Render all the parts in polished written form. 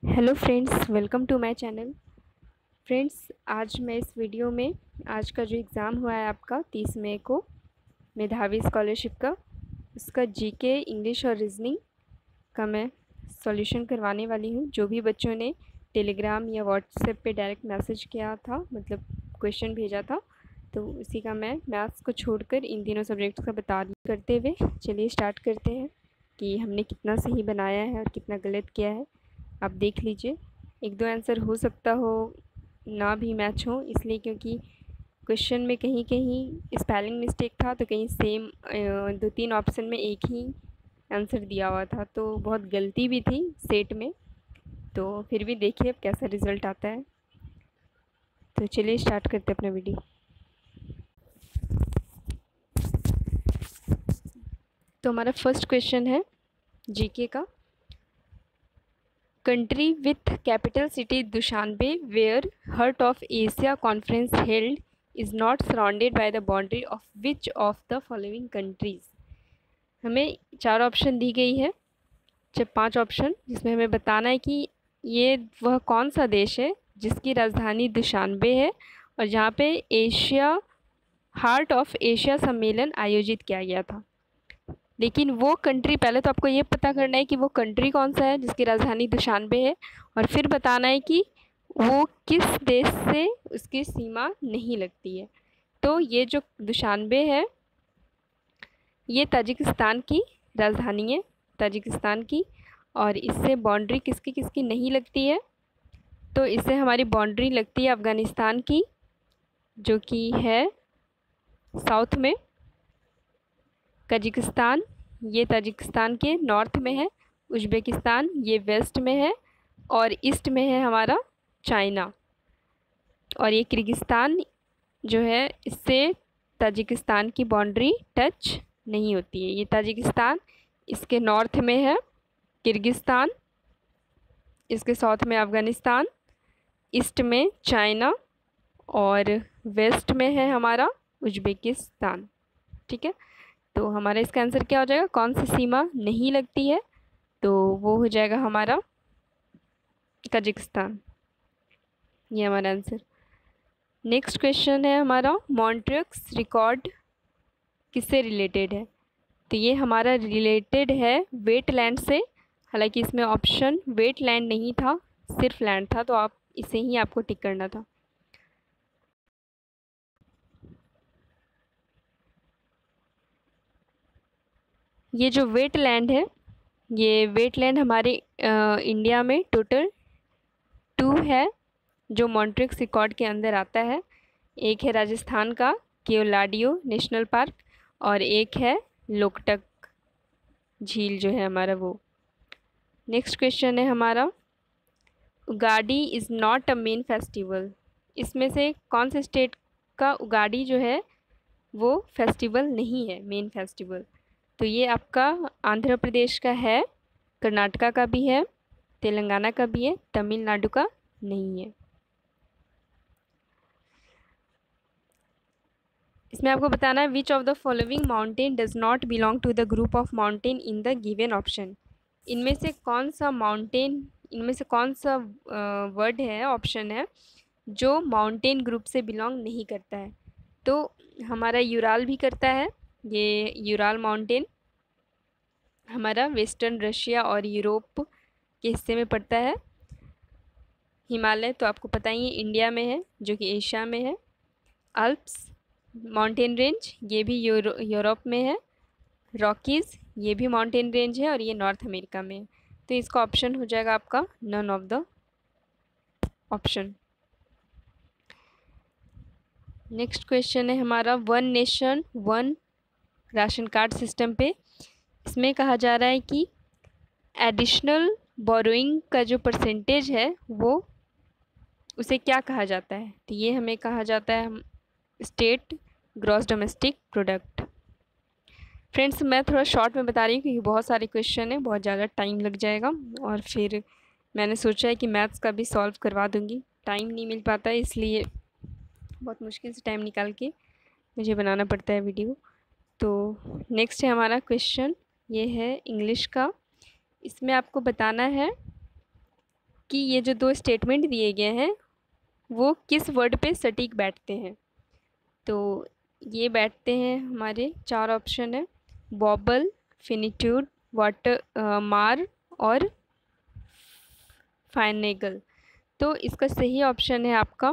Hello friends, welcome to my channel. Friends, आज मैं इस वीडियो में आज का जो एग्ज़ाम हुआ है आपका 30 मई को मेधावी स्कॉलरशिप का, उसका जीके, इंग्लिश और रीजनिंग का मैं सॉल्यूशन करवाने वाली हूँ। जो भी बच्चों ने टेलीग्राम या व्हाट्सएप पे डायरेक्ट मैसेज किया था, मतलब क्वेश्चन भेजा था, तो उसी का मैं मैथ्स को छोड़कर इन तीनों सब्जेक्ट्स का बता करते हुए चलिए स्टार्ट करते हैं कि हमने कितना सही बनाया है और कितना गलत किया है। आप देख लीजिए, एक दो आंसर हो सकता हो ना भी मैच हो, इसलिए क्योंकि क्वेश्चन में कहीं कहीं स्पेलिंग मिस्टेक था, तो कहीं सेम 2-3 ऑप्शन में एक ही आंसर दिया हुआ था, तो बहुत गलती भी थी सेट में। तो फिर भी देखिए अब कैसा रिज़ल्ट आता है। तो चलिए स्टार्ट करते हैं अपना वीडियो। तो हमारा फर्स्ट क्वेश्चन है जीके का। Country with capital city Dushanbe where heart of Asia conference held is not surrounded by the boundary of which of the following countries. हमें 4 ऑप्शन दी गई है, जब 5 ऑप्शन, जिसमें हमें बताना है कि ये वह कौन सा देश है जिसकी राजधानी दुशानबे है और जहाँ पे एशिया हार्ट ऑफ एशिया सम्मेलन आयोजित किया गया था। लेकिन वो कंट्री, पहले तो आपको ये पता करना है कि वो कंट्री कौन सा है जिसकी राजधानी दुशानबे है, और फिर बताना है कि वो किस देश से उसकी सीमा नहीं लगती है। तो ये जो दुशानबे है ये ताजिकिस्तान की राजधानी है, ताजिकिस्तान की, और इससे बाउंड्री किसकी किसकी नहीं लगती है। तो इससे हमारी बाउंड्री लगती है अफ़गानिस्तान की, जो कि है साउथ में, कजाकिस्तान ये ताजिकिस्तान के नॉर्थ में है, उज़्बेकिस्तान ये वेस्ट में है, और ईस्ट में है हमारा चाइना, और ये किर्गिस्तान जो है इससे ताजिकिस्तान की बाउंड्री टच नहीं होती है। ये ताजिकिस्तान इसके नॉर्थ में है किर्गिस्तान, इसके साउथ में अफ़गानिस्तान, ईस्ट में चाइना, और वेस्ट में है हमारा उज़्बेकिस्तान। ठीक है, तो हमारा इसका आंसर क्या हो जाएगा, कौन सी सीमा नहीं लगती है, तो वो हो जाएगा हमारा कजाकिस्तान। ये हमारा आंसर। नेक्स्ट क्वेश्चन है हमारा, मॉन्ट्रियक्स रिकॉर्ड किससे रिलेटेड है। तो ये हमारा रिलेटेड है वेटलैंड से। हालांकि इसमें ऑप्शन वेटलैंड नहीं था, सिर्फ लैंड था, तो आप इसे ही आपको टिक करना था। ये जो वेटलैंड है, ये वेटलैंड हमारे इंडिया में टोटल 2 है जो मॉन्ट्रियक्स रिकॉर्ड के अंदर आता है। एक है राजस्थान का केवलाडियो नेशनल पार्क, और एक है लोकटक झील जो है हमारा वो। नेक्स्ट क्वेश्चन है हमारा, Ugadi is not a main festival. इसमें से कौन से स्टेट का उगाड़ी जो है वो फेस्टिवल नहीं है, मेन फेस्टिवल। तो ये आपका आंध्र प्रदेश का है, कर्नाटका का भी है, तेलंगाना का भी है, तमिलनाडु का नहीं है। इसमें आपको बताना है which of the following mountain does not belong to the group of mountain in the given option. इनमें से कौन सा माउंटेन, इनमें से कौन सा वर्ड है, ऑप्शन है, जो माउंटेन ग्रुप से बिलोंग नहीं करता है। तो हमारा यूराल भी करता है, ये यूराल माउंटेन हमारा वेस्टर्न रशिया और यूरोप के हिस्से में पड़ता है। हिमालय तो आपको पता ही है इंडिया में है, जो कि एशिया में है। अल्प्स माउंटेन रेंज ये भी यूरोप में है। रॉकीज़ ये भी माउंटेन रेंज है और ये नॉर्थ अमेरिका में है। तो इसका ऑप्शन हो जाएगा आपका none of the option. Next question है हमारा, one nation one ration card system पे। इसमें कहा जा रहा है कि एडिशनल बोरोइंग का जो परसेंटेज है वो उसे क्या कहा जाता है। तो ये हमें कहा जाता है state gross domestic product. Friends, मैं थोड़ा शॉर्ट में बता रही हूँ क्योंकि बहुत सारे क्वेश्चन हैं, बहुत ज़्यादा टाइम लग जाएगा, और फिर मैंने सोचा है कि मैथ्स का भी सॉल्व करवा दूँगी। टाइम नहीं मिल पाता है, इसलिए बहुत मुश्किल से टाइम निकाल के मुझे बनाना पड़ता है वीडियो। तो नेक्स्ट है हमारा क्वेश्चन, ये है इंग्लिश का। इसमें आपको बताना है कि ये जो दो स्टेटमेंट दिए गए हैं वो किस वर्ड पे सटीक बैठते हैं। तो ये बैठते हैं, हमारे 4 ऑप्शन है, बॉबल, फिनिट्यूड, वाटर, मार और फाइनेगल। तो इसका सही ऑप्शन है आपका,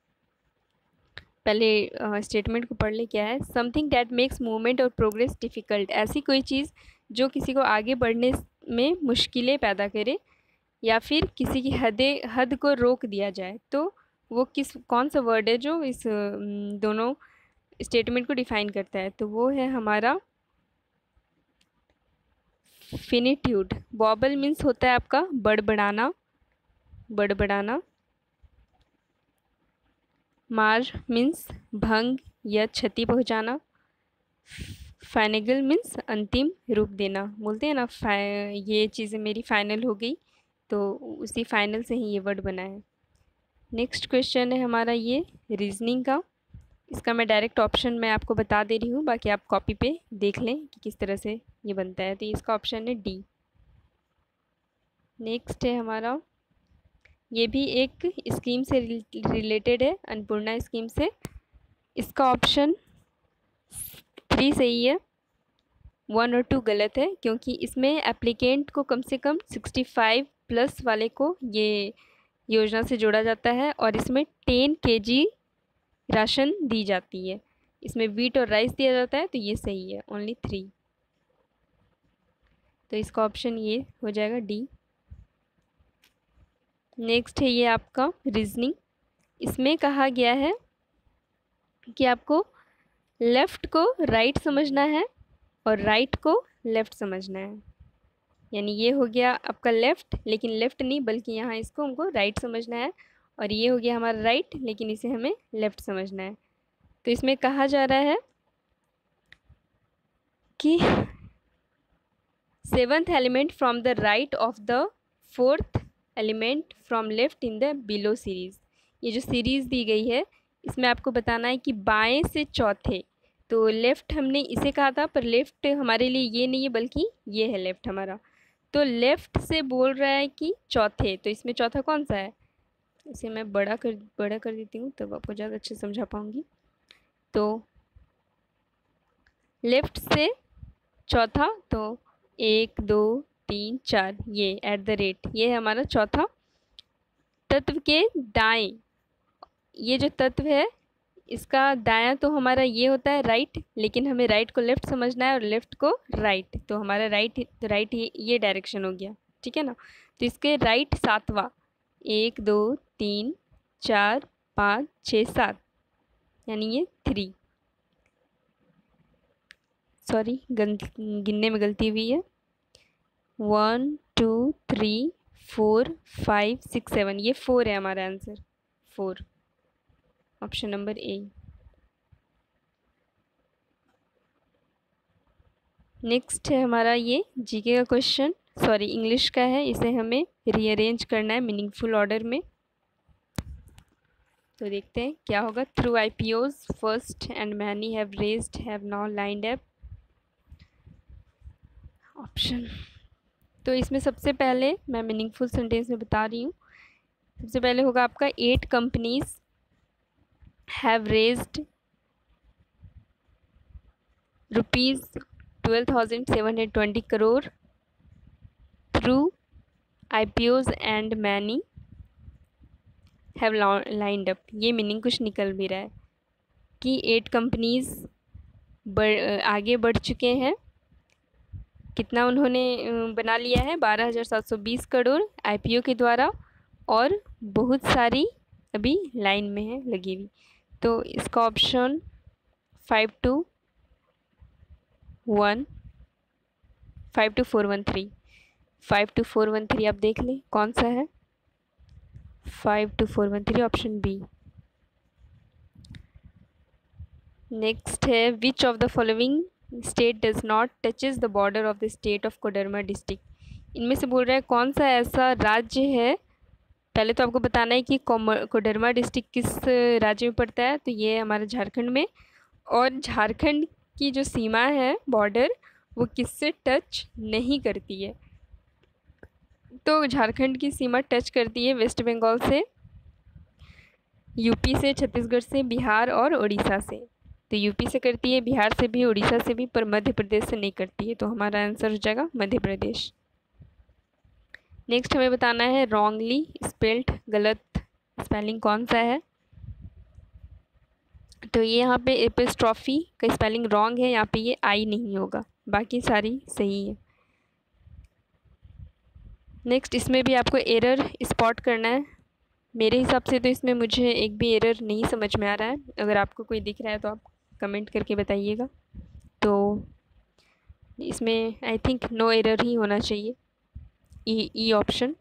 पहले स्टेटमेंट को पढ़ ले, क्या है, समथिंग दैट मेक्स मूवमेंट और प्रोग्रेस डिफ़िकल्ट। ऐसी कोई चीज़ जो किसी को आगे बढ़ने में मुश्किलें पैदा करे या फिर किसी की हद को रोक दिया जाए। तो वो कौन सा वर्ड है जो इस दोनों स्टेटमेंट को डिफाइन करता है। तो वो है हमारा फिनिट्यूड। बॉबल मीन्स होता है आपका बड़बड़ाना, मार मीन्स भंग या क्षति पहुंचाना, फाइनल मीन्स अंतिम रूप देना। बोलते हैं ना ये चीज़ें मेरी फाइनल हो गई, तो उसी फाइनल से ही ये वर्ड बना है। नेक्स्ट क्वेश्चन है हमारा ये रीजनिंग का। इसका मैं डायरेक्ट ऑप्शन मैं आपको बता दे रही हूँ, बाकी आप कॉपी पे देख लें कि किस तरह से ये बनता है। तो इसका ऑप्शन है डी। नेक्स्ट है हमारा, ये भी एक स्कीम से रिलेटेड है, अन्नपूर्णा स्कीम से। इसका ऑप्शन 3 सही है, 1 और 2 गलत है, क्योंकि इसमें एप्लीकेंट को कम से कम 65 प्लस वाले को ये योजना से जोड़ा जाता है और इसमें 10 kg राशन दी जाती है। इसमें वीट और राइस दिया जाता है, तो ये सही है, ओनली 3। तो इसका ऑप्शन ये हो जाएगा डी। नेक्स्ट है ये आपका रीजनिंग। इसमें कहा गया है कि आपको लेफ़्ट को राइट समझना है और राइट को लेफ़्ट समझना है। यानी ये हो गया आपका लेफ़्ट, लेकिन लेफ़्ट नहीं बल्कि यहाँ इसको हमको राइट समझना है, और ये हो गया हमारा राइट, लेकिन इसे हमें लेफ़्ट समझना है। तो इसमें कहा जा रहा है कि 7th element from the right of the 4th element from left in the below series. ये जो सीरीज़ दी गई है इसमें आपको बताना है कि बाएं से चौथे। तो लेफ़्ट हमने इसे कहा था, पर लेफ़्ट हमारे लिए ये नहीं है बल्कि ये है लेफ़्ट हमारा। तो लेफ़्ट से बोल रहा है कि चौथे, तो इसमें चौथा कौन सा है। इसे मैं बड़ा कर देती हूँ तब आपको ज़्यादा अच्छे समझा पाऊँगी। तो लेफ़्ट से चौथा, तो 1 2 3 4 ये @ ये है हमारा चौथा। तत्व के दाएं, ये जो तत्व है इसका दायां तो हमारा ये होता है राइट, लेकिन हमें राइट को लेफ़्ट समझना है और लेफ़्ट को राइट। तो हमारा राइट ये डायरेक्शन हो गया, ठीक है ना। तो इसके राइट 7वां, 1 2 3 4 5 6 7, यानी ये 3। सॉरी, गिनने में गलती हुई है। 1 2 3 4 5 6 7, ये 4 है हमारा answer, 4, option number A. Next है हमारा ये जीके का क्वेश्चन, सॉरी इंग्लिश का है, इसे हमें रीअरेंज करना है मीनिंगफुल ऑर्डर में। तो देखते हैं क्या होगा। Through IPOs first and many have raised have now lined up option. तो इसमें सबसे पहले मैं मीनिंगफुल सेंटेंस में बता रही हूँ। सबसे पहले होगा आपका 8 companies have raised ₹12,720 crore through IPOs and many have lined up. ये मीनिंग कुछ निकल भी रहा है कि 8 कंपनीज आगे बढ़ चुके हैं। कितना उन्होंने बना लिया है, 12,720 करोड़ IPO के द्वारा, और बहुत सारी अभी लाइन में है लगी हुई। तो इसका ऑप्शन 52413 आप देख लें कौन सा है। 52413 ऑप्शन बी। नेक्स्ट है which of the following state does not touches the border of the state of Koderma district. इनमें से बोल रहा है कौन सा ऐसा राज्य है। पहले तो आपको बताना है कि कोडरमा डिस्ट्रिक्ट किस राज्य में पड़ता है। तो ये है हमारा झारखंड में, और झारखंड की जो सीमा है बॉर्डर वो किससे टच नहीं करती है। तो झारखंड की सीमा टच करती है वेस्ट बंगाल से, यूपी से, छत्तीसगढ़ से, बिहार और उड़ीसा से। तो यूपी से करती है, बिहार से भी, उड़ीसा से भी, पर मध्य प्रदेश से नहीं करती है। तो हमारा आंसर हो जाएगा मध्य प्रदेश। नेक्स्ट हमें बताना है रॉन्गली स्पेल्ड, गलत स्पेलिंग कौन सा है। तो ये यहाँ पे एपिस्ट्रॉफी का स्पेलिंग रॉन्ग है, यहाँ पे ये आई नहीं होगा, बाकी सारी सही है। नेक्स्ट इसमें भी आपको एरर स्पॉट करना है। मेरे हिसाब से तो इसमें मुझे एक भी एरर नहीं समझ में आ रहा है। अगर आपको कोई दिख रहा है तो आप कमेंट करके बताइएगा। तो इसमें आई थिंक नो एरर ही होना चाहिए, E option.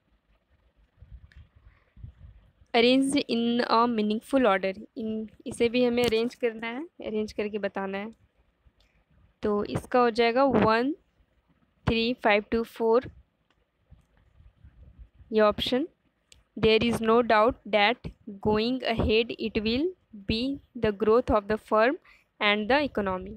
Arrange in a meaningful order, इन इसे भी हमें अरेंज करना है, अरेंज करके बताना है। तो इसका हो जाएगा 1 3 5 2 4 ये option. There is no doubt that going ahead it will be the growth of the firm and the economy.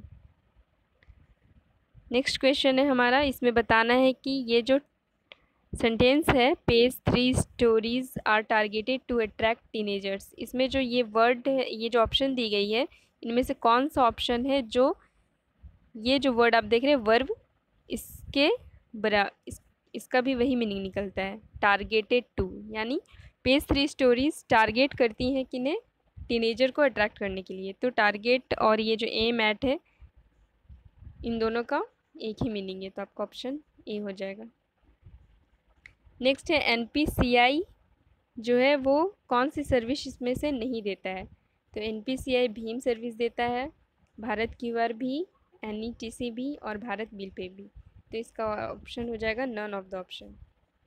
Next question है हमारा, इसमें बताना है कि ये जो सेंटेंस है page 3 stories are targeted to attract teenagers, इसमें जो ये वर्ड है, ये जो ऑप्शन दी गई है, इनमें से कौन सा ऑप्शन है जो ये जो वर्ड आप देख रहे हैं वर्ब, इसके इसका भी वही मीनिंग निकलता है, टारगेटेड टू। यानी पेज 3 स्टोरीज टारगेट करती हैं किन्हें, टीनेजर को अट्रैक्ट करने के लिए। तो टारगेट और ये जो एम एट है, इन दोनों का एक ही मीनिंग है, तो आपका ऑप्शन ए हो जाएगा। नेक्स्ट है एनपीसीआई जो है वो कौन सी सर्विस इसमें से नहीं देता है। तो एनपीसीआई भीम सर्विस देता है, भारत क्यूआर भी, एनईटीसी भी और भारत बिल पे भी। तो इसका ऑप्शन हो जाएगा none of the option.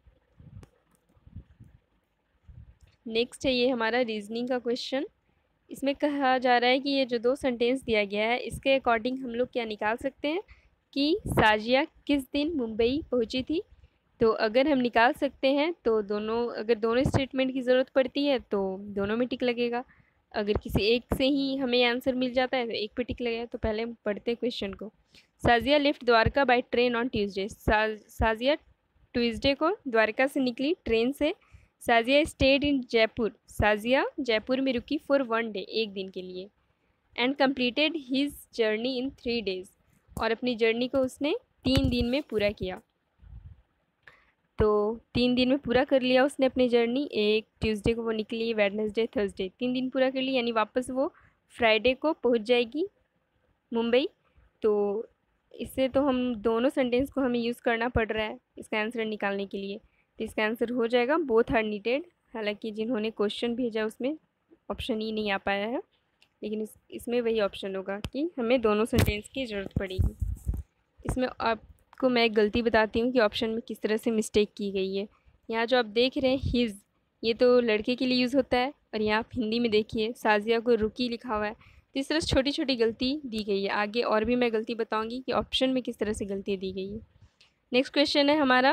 Next है ये हमारा रीजनिंग का क्वेश्चन। इसमें कहा जा रहा है कि ये जो दो सेंटेंस दिया गया है इसके अकॉर्डिंग हम लोग क्या निकाल सकते हैं कि साजिया किस दिन मुंबई पहुंची थी। तो अगर हम निकाल सकते हैं तो दोनों, अगर दोनों स्टेटमेंट की ज़रूरत पड़ती है तो दोनों में टिक लगेगा। अगर किसी एक से ही हमें आंसर मिल जाता है तो एक पे टिक लगेगा। तो पहले हम पढ़ते हैं क्वेश्चन को। Sajiya left Dwarka by train on Tuesday, Sajiya Tuesday को द्वारका से निकली ट्रेन से। साजिया स्टेड इन जयपुर, साजिया जयपुर में रुकी फॉर 1 डे, एक दिन के लिए। And completed his journey in 3 days, और अपनी जर्नी को उसने 3 दिन में पूरा किया। तो 3 दिन में पूरा कर लिया उसने अपनी जर्नी। एक ट्यूसडे को वो निकली, वेडनेसडे, थर्सडे, 3 दिन पूरा कर ली, यानी वापस वो फ्राइडे को पहुंच जाएगी मुंबई। तो इससे तो हम दोनों सेंटेंस को हमें यूज़ करना पड़ रहा है इसका आंसर निकालने के लिए। तो इसका आंसर हो जाएगा बोथ आर नीडेड। हालांकि जिन्होंने क्वेश्चन भेजा उसमें ऑप्शन ई नहीं आ पाया है, लेकिन इसमें वही ऑप्शन होगा कि हमें दोनों सेंटेंस की ज़रूरत पड़ेगी। इसमें आपको मैं एक गलती बताती हूँ कि ऑप्शन में किस तरह से मिस्टेक की गई है। यहाँ जो आप देख रहे हैं हिज, ये तो लड़के के लिए यूज़ होता है, और यहाँ आप हिंदी में देखिए साजिया को रुकी लिखा हुआ है। तो इस तरह से छोटी छोटी गलती दी गई है। आगे और भी मैं गलती बताऊँगी कि ऑप्शन में किस तरह से गलती दी गई है। नेक्स्ट क्वेश्चन है हमारा,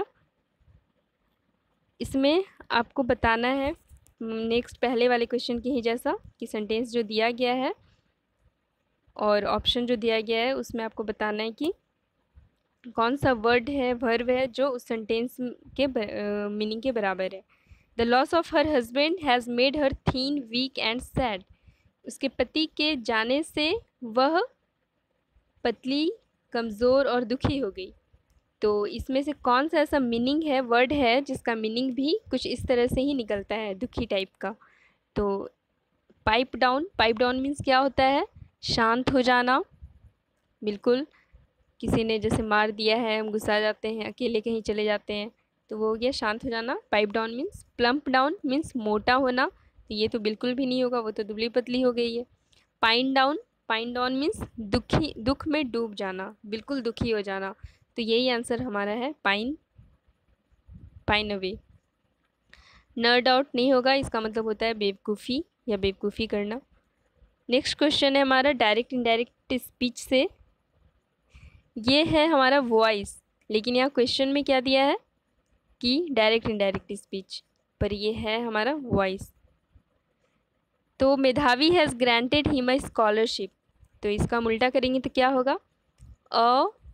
इसमें आपको बताना है नेक्स्ट पहले वाले क्वेश्चन के ही जैसा कि सेंटेंस जो दिया गया है और ऑप्शन जो दिया गया है उसमें आपको बताना है कि कौन सा वर्ड है, वर्ब है जो उस सेंटेंस के मीनिंग के बराबर है। The loss of her husband has made her thin, weak and sad, उसके पति के जाने से वह पतली, कमज़ोर और दुखी हो गई। तो इसमें से कौन सा ऐसा मीनिंग है, वर्ड है जिसका मीनिंग भी कुछ इस तरह से ही निकलता है, दुखी टाइप का। तो pipe down, pipe down means क्या होता है, शांत हो जाना। बिल्कुल, किसी ने जैसे मार दिया है, हम गुस्सा जाते हैं, अकेले कहीं चले जाते हैं, तो वो हो गया शांत हो जाना, pipe down means. Plump down means मोटा होना, तो ये तो बिल्कुल भी नहीं होगा, वो तो दुबली पतली हो गई है। Pine down, pine down means दुखी, दुख में डूब जाना, बिल्कुल दुखी हो जाना। तो यही आंसर हमारा है pine, pine away. No doubt नहीं होगा, इसका मतलब होता है बेवकूफ़ी या बेवकूफ़ी करना। नेक्स्ट क्वेश्चन है हमारा डायरेक्ट इनडायरेक्ट स्पीच से। ये है हमारा वॉइस, लेकिन यहाँ क्वेश्चन में क्या दिया है कि डायरेक्ट इनडायरेक्ट स्पीच, पर ये है हमारा वॉइस। तो Medhavi has granted him a scholarship, तो इसका हम उल्टा करेंगे तो क्या होगा, अ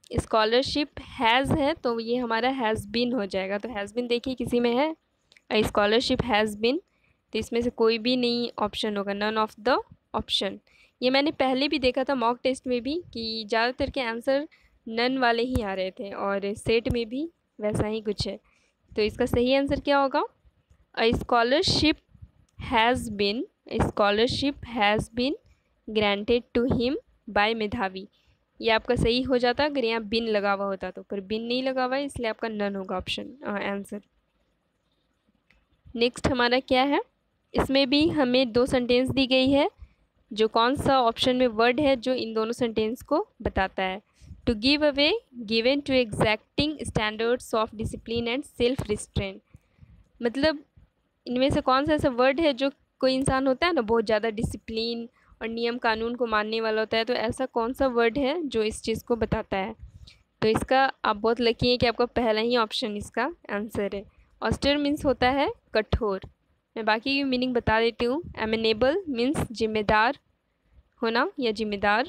स्कॉलरशिप हैज़ है तो ये हमारा हैज़ बीन हो जाएगा। तो हैज़ बीन देखिए किसी में है, स्कॉलरशिप हैज़ बीन, तो इसमें से कोई भी नहीं ऑप्शन होगा, नन ऑफ द ऑप्शन। ये मैंने पहले भी देखा था मॉक टेस्ट में भी कि ज़्यादातर के आंसर नन वाले ही आ रहे थे, और सेट में भी वैसा ही कुछ है। तो इसका सही आंसर क्या होगा? A scholarship has been, scholarship has been granted to him by Medhavi. ये आपका सही हो जाता अगर यहाँ बिन लगा हुआ होता तो, पर बिन नहीं लगा हुआ है इसलिए आपका नन होगा ऑप्शन आंसर। नेक्स्ट हमारा क्या है, इसमें भी हमें 2 सेंटेंस दी गई है, जो कौन सा ऑप्शन में वर्ड है जो इन दोनों सेंटेंस को बताता है। To give away given to exacting standards of discipline and self restrain. मतलब इनमें से कौन सा ऐसा वर्ड है जो कोई इंसान होता है ना बहुत ज़्यादा डिसिप्लिन और नियम कानून को मानने वाला होता है, तो ऐसा कौन सा वर्ड है जो इस चीज़ को बताता है? तो इसका आप बहुत लकी हैं कि आपका पहला ही ऑप्शन इसका आंसर है। ऑस्टर मीन्स होता है कठोर। मैं बाकी की मीनिंग बता देती हूँ। एमेनेबल मीन्स जिम्मेदार होना या जिम्मेदार।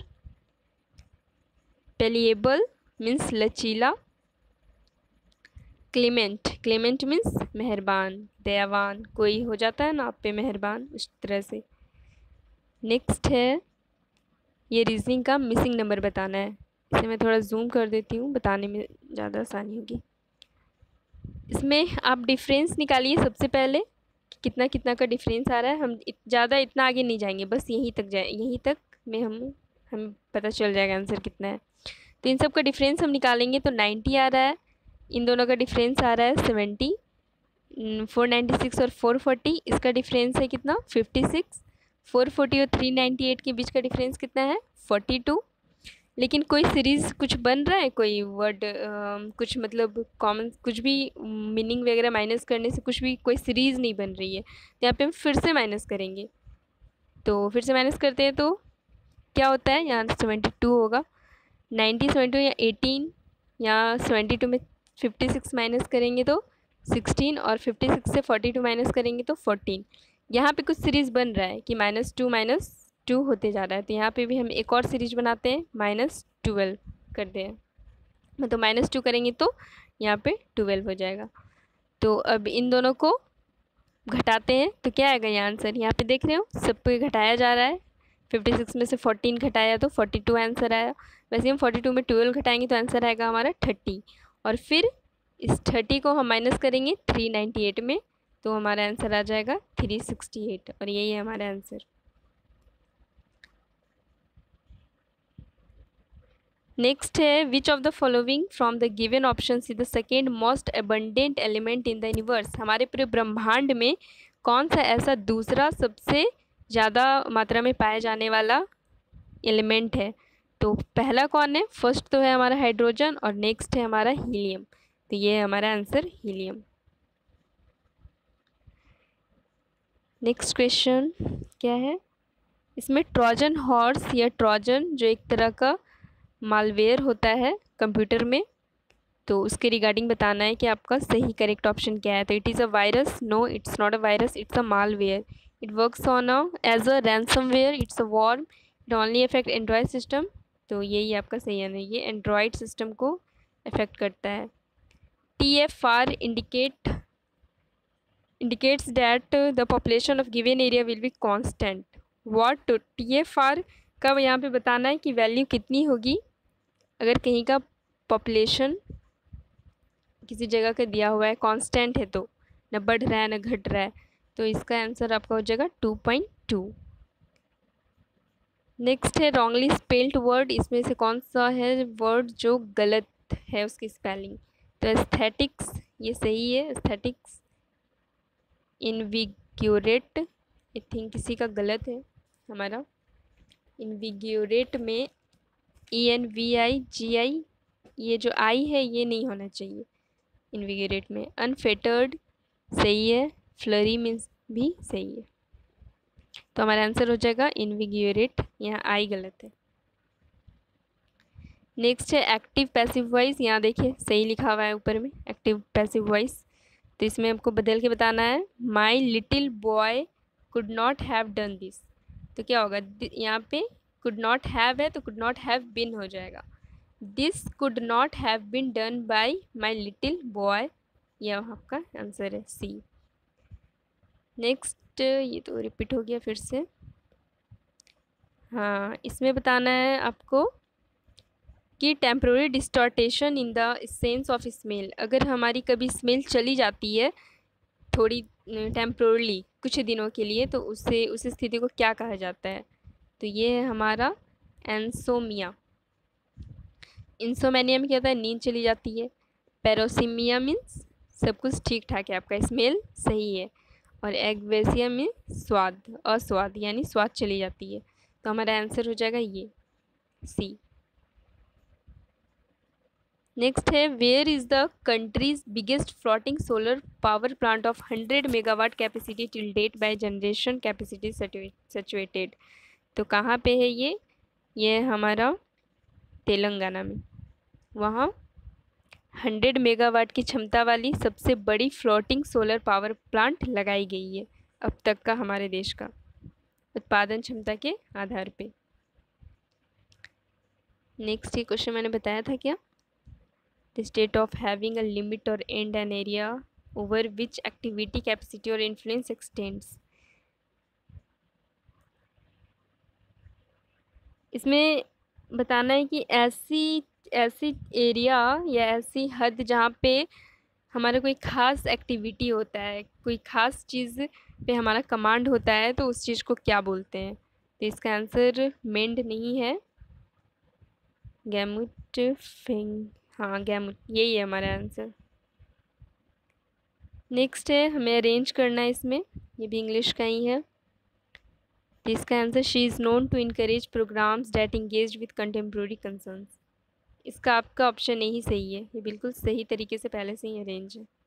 पेलिएबल मीन्स लचीला। क्लेमेंट, क्लेमेंट मीन्स मेहरबान, दयावान, कोई हो जाता है ना आप पे मेहरबान, उस तरह से। नेक्स्ट है, ये रीजनिंग का मिसिंग नंबर बताना है। इसे मैं थोड़ा जूम कर देती हूँ, बताने में ज़्यादा आसानी होगी। इसमें आप डिफरेंस निकालिए सबसे पहले कि कितना कितना का डिफरेंस आ रहा है। हम ज़्यादा इतना आगे नहीं जाएंगे, बस यहीं तक जाए, यहीं तक में हम पता चल जाएगा आंसर कितना है। तो इन सब का डिफरेंस हम निकालेंगे तो 90 आ रहा है, इन दोनों का डिफरेंस आ रहा है 70, 496 और 440, इसका डिफरेंस है कितना 56, 440 और 398 के बीच का डिफरेंस कितना है 42। लेकिन कोई सीरीज़ कुछ बन रहा है, कोई वर्ड कुछ मतलब कॉमन कुछ भी मीनिंग वगैरह माइनस करने से कुछ भी कोई सीरीज़ नहीं बन रही है। तो यहाँ पे हम फिर से माइनस करेंगे, तो फिर से माइनस करते हैं तो क्या होता है, यहाँ 72 होगा। 90 72 या 18 या 72 में 56 माइनस करेंगे तो 16, और 56 से 42 माइनस करेंगे तो 14। यहाँ पे कुछ सीरीज़ बन रहा है कि -2 होते जा रहा है, तो यहाँ पे भी हम एक और सीरीज बनाते हैं, -12 करते हैं, मतलब -2 करेंगे तो यहाँ पे 12 हो जाएगा। तो अब इन दोनों को घटाते हैं तो क्या आएगा यहाँ आंसर, यहाँ पे देख रहे हो सबको घटाया जा रहा है। 56 में से 14 घटाया तो 42 आंसर आया। वैसे हम 42 में 12 घटाएंगे तो आंसर आएगा हमारा 30, और फिर इस 30 को हम माइनस करेंगे 398 में, तो हमारा आंसर आ जाएगा 368, और यही है हमारा आंसर। नेक्स्ट है, which of the following from the given option is the second most abundant element in the universe. हमारे पूरे ब्रह्मांड में कौन सा ऐसा दूसरा सबसे ज़्यादा मात्रा में पाया जाने वाला एलिमेंट है? तो पहला कौन है, फर्स्ट तो है हमारा हाइड्रोजन, और नेक्स्ट है हमारा हीलियम। तो ये है हमारा आंसर हीलियम। नेक्स्ट क्वेश्चन क्या है, इसमें ट्रोजन हॉर्स या ट्रोजन जो एक तरह का मालवेयर होता है कंप्यूटर में, तो उसके रिगार्डिंग बताना है कि आपका सही करेक्ट ऑप्शन क्या है। तो it is a virus, no it's not a virus, it's a malware. It works on as a ransomware, it's a worm, it only affect Android system. तो यही आपका सही है, ये एंड्रॉयड सिस्टम को अफेक्ट करता है। TFR indicates that the population of given area will be constant. What TFR का यहाँ पे बताना है कि वैल्यू कितनी होगी अगर कहीं का पॉपुलेशन किसी जगह का दिया हुआ है कांस्टेंट है, तो न बढ़ रहा है न घट रहा है, तो इसका आंसर आपका हो जाएगा 2.2। नेक्स्ट है रॉन्गली स्पेल्ड वर्ड, इसमें से कौन सा है वर्ड जो गलत है उसकी स्पेलिंग? तो एस्थेटिक्स ये सही है, एस्थेटिक्स। इनविग्योरेट आई थिंक किसी का गलत है हमारा, इनविग्योरेट में ENVIGI, ये जो आई है ये नहीं होना चाहिए इनविगोरेट में। अनफेटर्ड सही है, फ्लरी मीन्स भी सही है, तो हमारा आंसर हो जाएगा इनविगोरेट, यहाँ आई गलत है। नेक्स्ट है एक्टिव पैसिव वॉइस, यहाँ देखिए सही लिखा हुआ है ऊपर में एक्टिव पैसिव वॉइस, तो इसमें आपको बदल के बताना है my little boy could not have done this. तो क्या होगा, यहाँ पे कुड नॉट हैव है तो कुड नॉट हैव बिन हो जाएगा। This could not have been done by my little boy, यह आपका आंसर है सी। नेक्स्ट, ये तो रिपीट हो गया फिर से। हाँ, इसमें बताना है आपको कि temporary distortion in the sense of smell, अगर हमारी कभी स्मेल चली जाती है थोड़ी टेम्प्रोरली कुछ दिनों के लिए, तो उससे उस स्थिति को क्या कहा जाता है? तो ये है हमारा एंसोमिया। इंसोमेनिया में क्या होता है, नींद चली जाती है। पेरोसिमिया मीन्स सब कुछ ठीक ठाक है, आपका स्मेल सही है। और एग्वेसिया में स्वाद, अस्वाद यानी स्वाद चली जाती है। तो हमारा आंसर हो जाएगा ये सी। नेक्स्ट है, where is the country's biggest floating solar power plant of 100 megawatt capacity till date by generation capacity situated. तो कहाँ पे है ये हमारा तेलंगाना में। वहाँ 100 मेगावाट की क्षमता वाली सबसे बड़ी फ्लोटिंग सोलर पावर प्लांट लगाई गई है अब तक का हमारे देश का, उत्पादन क्षमता के आधार पे। नेक्स्ट, ये क्वेश्चन मैंने बताया था क्या, the state of having a limit और and an area over which activity capacity और इन्फ्लुएंस एक्सटेंड्स। इसमें बताना है कि ऐसी एरिया या ऐसी हद जहाँ पे हमारा कोई ख़ास एक्टिविटी होता है, कोई ख़ास चीज़ पे हमारा कमांड होता है, तो उस चीज़ को क्या बोलते हैं? तो इसका आंसर मेंड नहीं है, गैमुट फिंग, हाँ गैमुट, यही है हमारा आंसर। नेक्स्ट है, हमें अरेंज करना है इसमें, ये भी इंग्लिश का ही है। तो इसका answer, she is known to encourage programs that engage with contemporary concerns. इसका आपका ऑप्शन नहीं सही है, ये बिल्कुल सही तरीके से पहले से ही अरेंज है।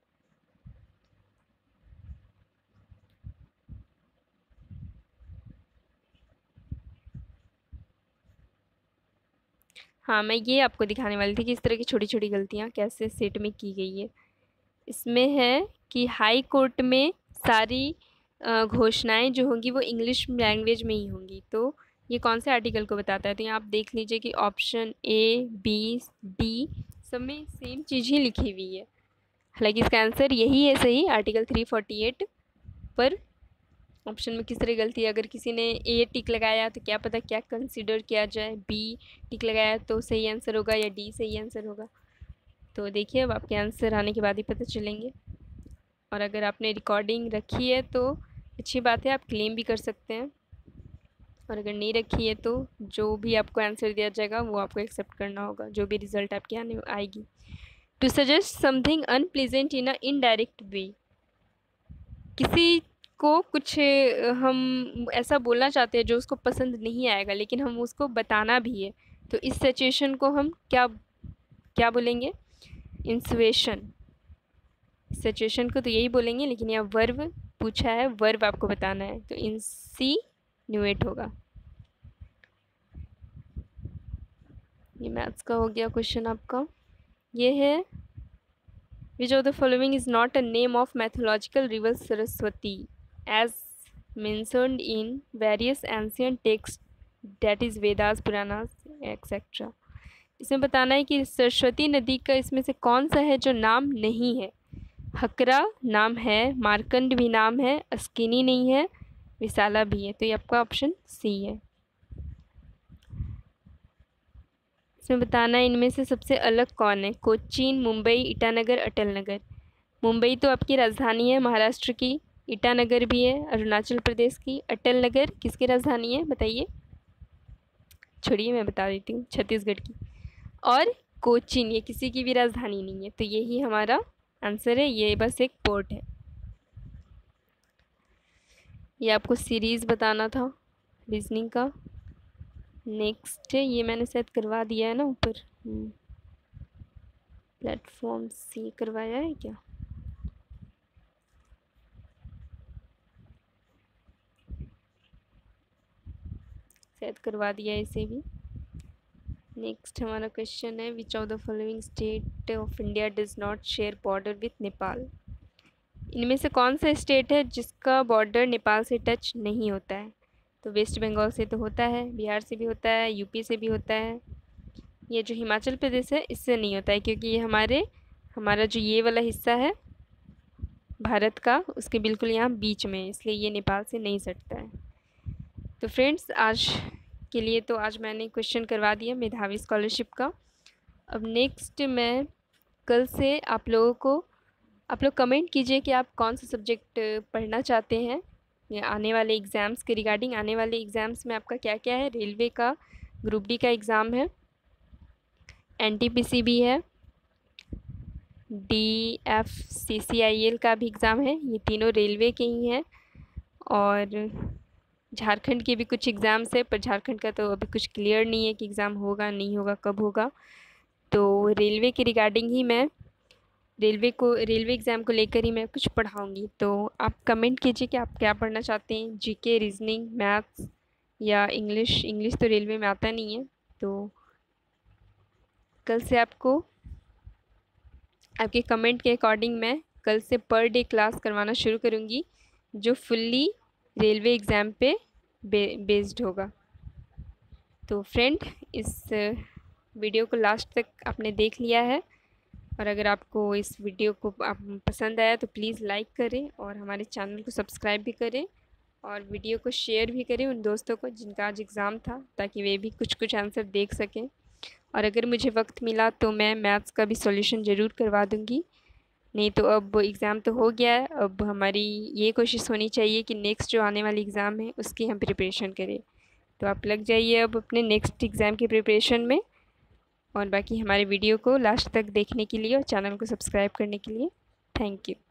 हाँ, मैं ये आपको दिखाने वाली थी कि इस तरह की छोटी छोटी गलतियाँ कैसे सेट में की गई है। इसमें है कि हाई कोर्ट में सारी घोषणाएं जो होंगी वो इंग्लिश लैंग्वेज में ही होंगी। तो ये कौन से आर्टिकल को बताता है? तो यहाँ आप देख लीजिए कि ऑप्शन ए, बी, डी सब में सेम चीज़ ही लिखी हुई है। हालांकि इसका आंसर यही है सही, आर्टिकल 348, पर ऑप्शन में किस तरह गलती है। अगर किसी ने ए टिक लगाया तो क्या पता क्या कंसिडर किया जाए, बी टिक लगाया तो सही आंसर होगा या डी सही आंसर होगा। तो देखिए, अब आपके आंसर आने के बाद ही पता चलेंगे। और अगर आपने रिकॉर्डिंग रखी है तो अच्छी बात है, आप क्लेम भी कर सकते हैं। और अगर नहीं रखी है तो जो भी आपको आंसर दिया जाएगा वो आपको एक्सेप्ट करना होगा, जो भी रिज़ल्ट आपके आने आएगी। To suggest something unpleasant in a indirect way, किसी को कुछ हम ऐसा बोलना चाहते हैं जो उसको पसंद नहीं आएगा, लेकिन हम उसको बताना भी है, तो इस सिचुएशन को हम क्या बोलेंगे? इंसुएशन। सिचुएशन को तो यही बोलेंगे, लेकिन यहाँ वर्ब पूछा है, वर्ब आपको बताना है, तो इंसिनुएट होगा। ये मैथ्स का हो गया क्वेश्चन आपका। ये है, which of the following is not a name of mythological river Saraswati as mentioned in various ancient text, that is Vedas, Puranas etcetera. इसमें बताना है कि सरस्वती नदी का इसमें से कौन सा है जो नाम नहीं है। हकरा नाम है, मार्कंड भी नाम है, अस्किनी नहीं है, विशाला भी है। तो ये आपका ऑप्शन सी है। इसमें बताना है इनमें से सबसे अलग कौन है। कोचीन, मुंबई, ईटानगर, अटल नगर। मुंबई तो आपकी राजधानी है महाराष्ट्र की, ईटानगर भी है अरुणाचल प्रदेश की, अटल नगर किसकी राजधानी है बताइए? छोड़िए, मैं बता देती हूँ, छत्तीसगढ़ की। और कोचीन, ये किसी की भी राजधानी नहीं है। तो यही हमारा आंसर है, ये बस एक पोर्ट है। ये आपको सीरीज़ बताना था रीजनिंग का। नेक्स्ट, ये मैंने शायद करवा दिया है ना ऊपर, प्लेटफॉर्म सी करवाया है क्या? शायद करवा दिया है इसे भी। नेक्स्ट हमारा क्वेश्चन है, which of the following state of India does not share border with Nepal. इनमें से कौन सा स्टेट है जिसका बॉर्डर नेपाल से टच नहीं होता है? तो वेस्ट बंगाल से तो होता है, बिहार से भी होता है, यूपी से भी होता है, ये जो हिमाचल प्रदेश है इससे नहीं होता है, क्योंकि ये हमारा जो ये वाला हिस्सा है भारत का, उसके बिल्कुल यहाँ बीच में है, इसलिए ये नेपाल से नहीं सटता है। तो फ्रेंड्स, आज के लिए तो आज मैंने क्वेश्चन करवा दिया मेधावी स्कॉलरशिप का। अब नेक्स्ट मैं कल से आप लोग कमेंट कीजिए कि आप कौन सा सब्जेक्ट पढ़ना चाहते हैं ये आने वाले एग्ज़ाम्स के रिगार्डिंग। आने वाले एग्ज़ाम्स में आपका क्या क्या है, रेलवे का ग्रुप डी का एग्ज़ाम है, एनटीपीसी भी है, DFCCIL का भी एग्ज़ाम है, ये तीनों रेलवे के ही हैं। और झारखंड के भी कुछ एग्ज़ाम्स है, पर झारखंड का तो अभी कुछ क्लियर नहीं है कि एग्ज़ाम होगा नहीं होगा, कब होगा। तो रेलवे के रिगार्डिंग ही मैं रेलवे एग्ज़ाम को लेकर ही मैं कुछ पढ़ाऊँगी। तो आप कमेंट कीजिए कि आप क्या पढ़ना चाहते हैं, जीके, रीजनिंग, मैथ्स या इंग्लिश। इंग्लिश तो रेलवे में आता नहीं है। तो कल से आपको आपके कमेंट के अकॉर्डिंग मैं कल से पर डे क्लास करवाना शुरू करूँगी, जो फुल्ली रेलवे एग्ज़ाम पे बेस्ड होगा। तो फ्रेंड, इस वीडियो को लास्ट तक आपने देख लिया है, और अगर आपको इस वीडियो को पसंद आया तो प्लीज़ लाइक करें और हमारे चैनल को सब्सक्राइब भी करें, और वीडियो को शेयर भी करें उन दोस्तों को जिनका आज एग्ज़ाम था, ताकि वे भी कुछ कुछ आंसर देख सकें। और अगर मुझे वक्त मिला तो मैं मैथ्स का भी सॉल्यूशन ज़रूर करवा दूँगी। नहीं तो अब एग्ज़ाम तो हो गया है, अब हमारी ये कोशिश होनी चाहिए कि नेक्स्ट जो आने वाली एग्ज़ाम है उसकी हम प्रिपरेशन करें। तो आप लग जाइए अब अपने नेक्स्ट एग्ज़ाम की प्रिपरेशन में। और बाकी हमारे वीडियो को लास्ट तक देखने के लिए और चैनल को सब्सक्राइब करने के लिए थैंक यू।